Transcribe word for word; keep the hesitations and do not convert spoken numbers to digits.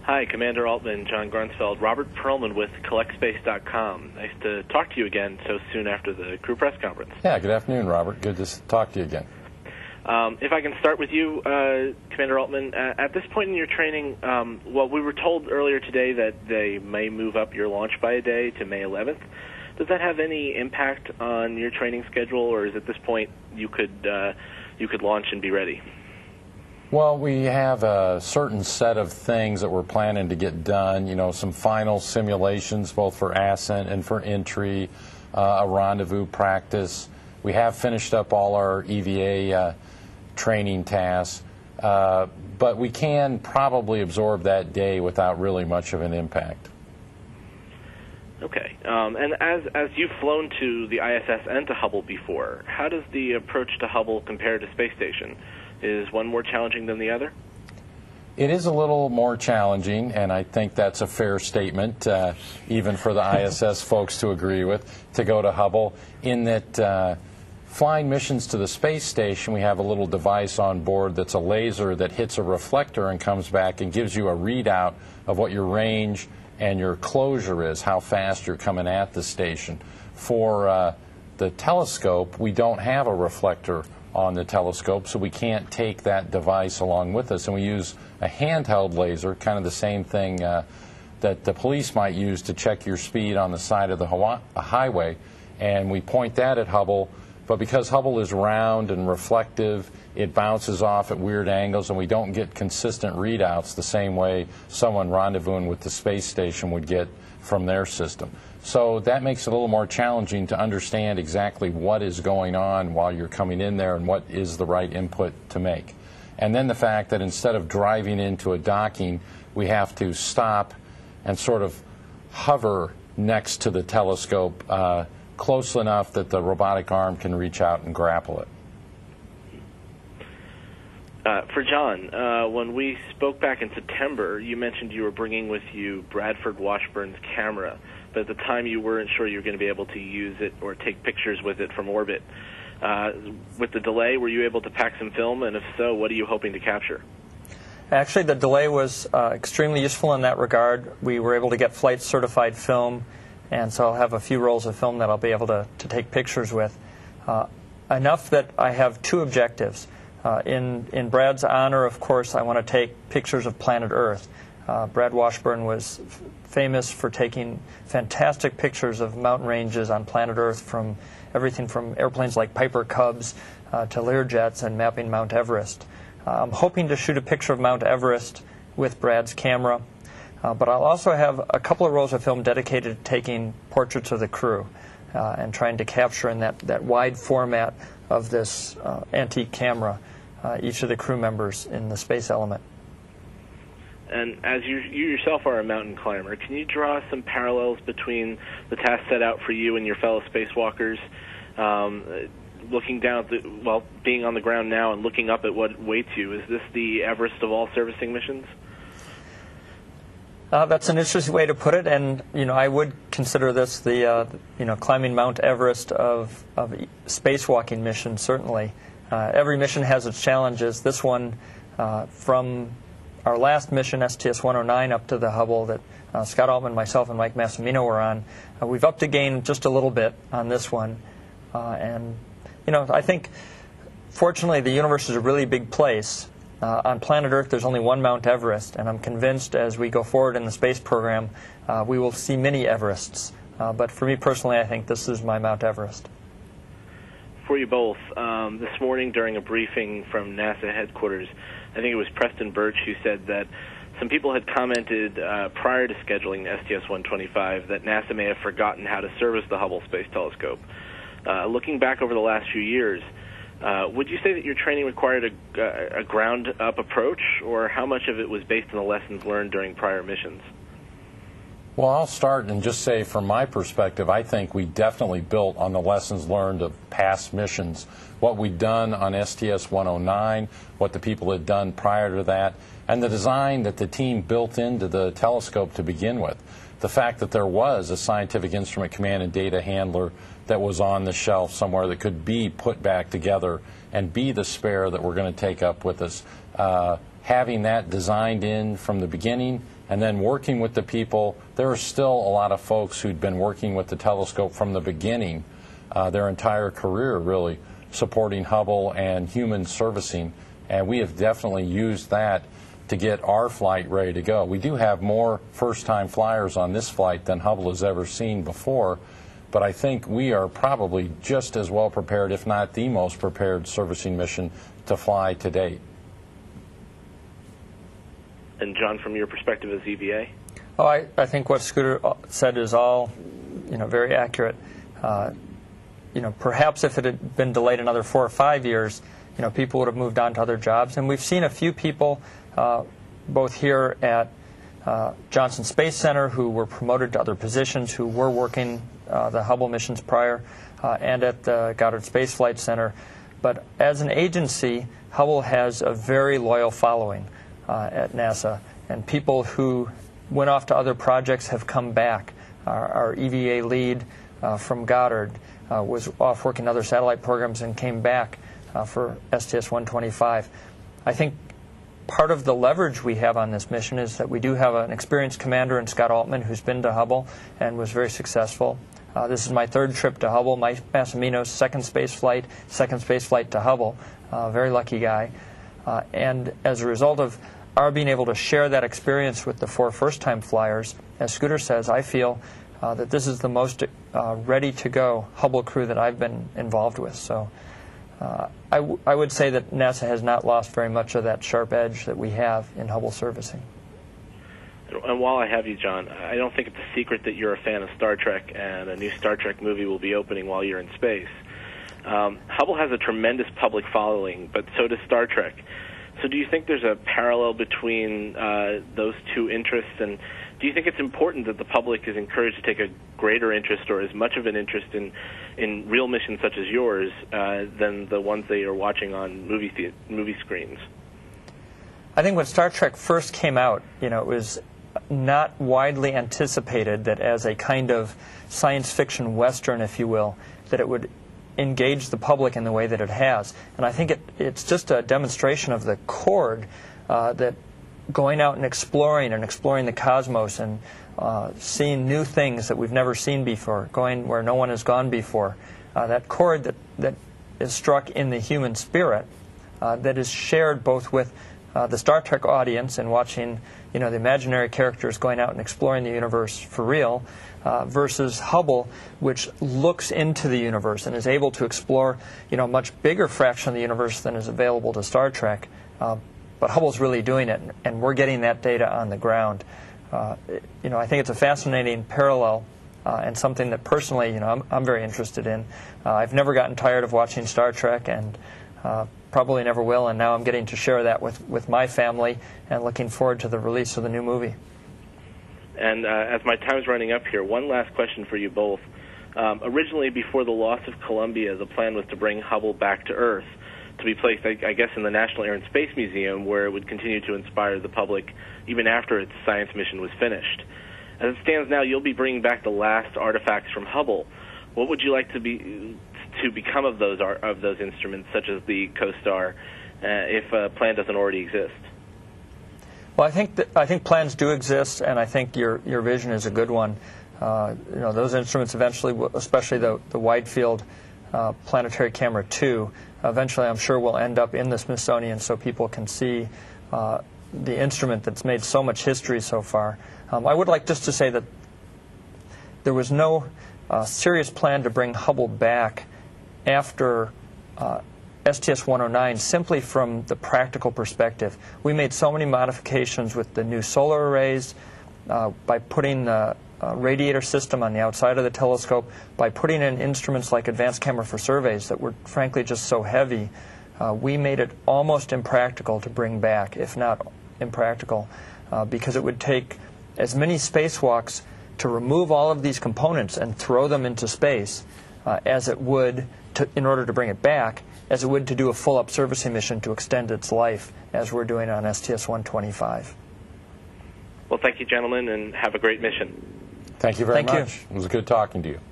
Hi, Commander Altman, John Grunsfeld, Robert Perlman with collect space dot com. Nice to talk to you again so soon after the crew press conference. Yeah, good afternoon, Robert. Good to talk to you again. Um, if I can start with you, uh, Commander Altman, uh, at this point in your training, um, well, we were told earlier today that they may move up your launch by a day to May eleventh. Does that have any impact on your training schedule, or is at this point you could uh, you could launch and be ready? Well, we have a certain set of things that we're planning to get done, you know, some final simulations both for ascent and for entry, uh, a rendezvous practice. We have finished up all our E V A uh, training tasks, uh, but we can probably absorb that day without really much of an impact. Okay. Um, and as, as you've flown to the I S S and to Hubble before, how does the approach to Hubble compare to Space Station? Is one more challenging than the other? It is a little more challenging, and I think that's a fair statement, uh, even for the I S S folks to agree with, to go to Hubble, in that uh, flying missions to the space station, we have a little device on board that's a laser that hits a reflector and comes back and gives you a readout of what your range and your closure is, how fast you're coming at the station. For uh, the telescope, we don't have a reflector on the telescope, so we can't take that device along with us, and we use a handheld laser, kind of the same thing uh, that the police might use to check your speed on the side of the highway, and we point that at Hubble. But because Hubble is round and reflective, it bounces off at weird angles, and we don't get consistent readouts the same way someone rendezvousing with the space station would get from their system. So that makes it a little more challenging to understand exactly what is going on while you're coming in there and what is the right input to make. And then the fact that instead of driving into a docking, we have to stop and sort of hover next to the telescope uh, close enough that the robotic arm can reach out and grapple it. Uh, for John, uh, when we spoke back in September, you mentioned you were bringing with you Bradford Washburn's camera, but at the time you weren't sure you were going to be able to use it or take pictures with it from orbit. Uh, with the delay, were you able to pack some film, and if so, what are you hoping to capture? Actually, the delay was uh, extremely useful in that regard. We were able to get flight-certified film, and so I'll have a few rolls of film that I'll be able to, to take pictures with. Uh, enough that I have two objectives. Uh, in, in Brad's honor, of course, I want to take pictures of planet Earth. Uh, Brad Washburn was f famous for taking fantastic pictures of mountain ranges on planet Earth, from everything from airplanes like Piper Cubs uh, to Learjets, and mapping Mount Everest. Uh, I'm hoping to shoot a picture of Mount Everest with Brad's camera, uh, but I'll also have a couple of rolls of film dedicated to taking portraits of the crew uh, and trying to capture in that, that wide format of this uh, antique camera uh, each of the crew members in the space element. And as you, you yourself are a mountain climber, can you draw some parallels between the task set out for you and your fellow spacewalkers, um, looking down at the, well, being on the ground now and looking up at what waits you? Is this the Everest of all servicing missions? Uh, that's an interesting way to put it, and you know, I would consider this the uh, you know, climbing Mount Everest of, of spacewalking missions, certainly. Uh, every mission has its challenges. This one, uh, from our last mission, S T S one oh nine, up to the Hubble that uh, Scott Altman, myself, and Mike Massimino were on, uh, we've upped the game just a little bit on this one. Uh, and, you know, I think, fortunately, the universe is a really big place. Uh, on planet Earth, there's only one Mount Everest, and I'm convinced as we go forward in the space program, uh, we will see many Everests. Uh, but for me personally, I think this is my Mount Everest. For you both, um, this morning during a briefing from NASA headquarters, I think it was Preston Birch who said that some people had commented uh, prior to scheduling S T S one twenty-five that NASA may have forgotten how to service the Hubble Space Telescope. Uh, looking back over the last few years, uh, would you say that your training required a, a ground-up approach, or how much of it was based on the lessons learned during prior missions? Well, I'll start and just say, from my perspective, I think we definitely built on the lessons learned of past missions. What we'd done on S T S one oh nine, what the people had done prior to that, and the design that the team built into the telescope to begin with. The fact that there was a scientific instrument command and data handler that was on the shelf somewhere that could be put back together and be the spare that we're going to take up with us. Uh, having that designed in from the beginning and then working with the people. There are still a lot of folks who'd been working with the telescope from the beginning, uh, their entire career really, supporting Hubble and human servicing, and we have definitely used that to get our flight ready to go. We do have more first-time flyers on this flight than Hubble has ever seen before, but I think we are probably just as well prepared, if not the most prepared, servicing mission to fly to date. And John, from your perspective as E V A? Oh, I, I think what Scooter said is all, you know, very accurate. Uh, you know, perhaps if it had been delayed another four or five years, you know, people would have moved on to other jobs. And we've seen a few people, uh, both here at uh, Johnson Space Center, who were promoted to other positions, who were working uh, the Hubble missions prior, uh, and at the Goddard Space Flight Center. But as an agency, Hubble has a very loyal following uh, at NASA, and people who went off to other projects have come back. Our, our E V A lead uh, from Goddard uh, was off working other satellite programs and came back uh, for S T S one twenty-five. I think part of the leverage we have on this mission is that we do have an experienced commander in Scott Altman who's been to Hubble and was very successful. Uh, this is my third trip to Hubble, Mike Massimino's second space flight, second space flight to Hubble. Uh, very lucky guy. Uh, and as a result of our being able to share that experience with the four first-time flyers, as Scooter says, I feel uh, that this is the most uh, ready-to-go Hubble crew that I've been involved with. So uh, I, w I would say that NASA has not lost very much of that sharp edge that we have in Hubble servicing. And while I have you, John, I don't think it's a secret that you're a fan of Star Trek, and a new Star Trek movie will be opening while you're in space. Um, Hubble has a tremendous public following, but so does Star Trek. So do you think there's a parallel between uh, those two interests, and do you think it's important that the public is encouraged to take a greater interest or as much of an interest in, in real missions such as yours uh, than the ones they are watching on movie, the movie screens? I think when Star Trek first came out, you know, it was not widely anticipated that as a kind of science fiction western, if you will, that it would engage the public in the way that it has. And I think it, it's just a demonstration of the chord uh, that going out and exploring and exploring the cosmos and uh, seeing new things that we've never seen before, going where no one has gone before, uh, that chord that, that is struck in the human spirit uh, that is shared both with uh, the Star Trek audience and watching, you know, the imaginary characters going out and exploring the universe for real, Uh, versus Hubble, which looks into the universe and is able to explore, you know, a much bigger fraction of the universe than is available to Star Trek. Uh, but Hubble's really doing it, and we're getting that data on the ground. Uh, you know, I think it's a fascinating parallel uh, and something that personally, you know, I'm, I'm very interested in. Uh, I've never gotten tired of watching Star Trek, and uh, probably never will. And now I'm getting to share that with with my family, and looking forward to the release of the new movie. And uh, as my time's running up here, one last question for you both. Um, originally, before the loss of Columbia, the plan was to bring Hubble back to Earth, to be placed, I, I guess, in the National Air and Space Museum, where it would continue to inspire the public even after its science mission was finished. As it stands now, you'll be bringing back the last artifacts from Hubble. What would you like to be to become of those of those instruments, such as the CoStar, uh, if a plan doesn't already exist? Well, I think that, I think plans do exist, and I think your your vision is a good one. Uh, you know, those instruments eventually, will, especially the the Wide Field uh, Planetary Camera two, eventually I'm sure will end up in the Smithsonian, so people can see uh, the instrument that's made so much history so far. Um, I would like just to say that there was no uh, serious plan to bring Hubble back after Uh, S T S one oh nine, simply from the practical perspective. We made so many modifications with the new solar arrays, uh, by putting the uh, radiator system on the outside of the telescope, by putting in instruments like Advanced Camera for Surveys that were frankly just so heavy. Uh, we made it almost impractical to bring back, if not impractical, uh, because it would take as many spacewalks to remove all of these components and throw them into space uh, as it would to, in order to bring it back, as it would to do a full-up servicing mission to extend its life, as we're doing on S T S one twenty-five. Well, thank you, gentlemen, and have a great mission. Thank you very Thank much. you. It was good talking to you.